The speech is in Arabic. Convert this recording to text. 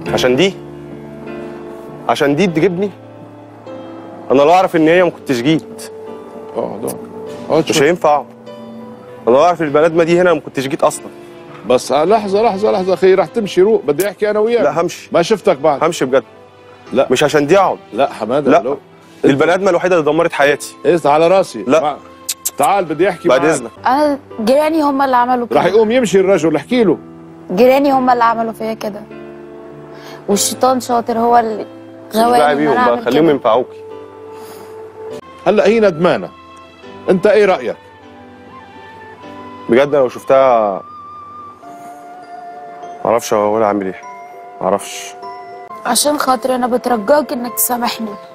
عشان دي تجيبني. انا لو اعرف ان هي ما كنتش جيت. مش هينفع اقعد. انا لو اعرف البني ادمه دي هنا ما كنتش جيت اصلا. بس لحظه اخي، راح تمشي روق، بدي احكي انا وياك. لا همشي. ما شفتك بعد. همشي بجد. لا مش عشان دي اقعد. لا حماده، لا دي البني ادمه الوحيده اللي دمرت حياتي. ايه على راسي. لا تعال بدي احكي بعد اذنك. انا جيراني هم اللي عملوا كده. راح يقوم يمشي الرجل، احكي له. جيراني هم اللي عملوا فيا كده، والشيطان شاطر هو اللي غواني بيهم بقى، خليهم ينفعوكي. هلا هي ندمانه، انت ايه رايك؟ بجد انا لو شفتها معرفش اقول اعمل ايه. معرفش. عشان خاطر انا بترجاك انك تسامحني.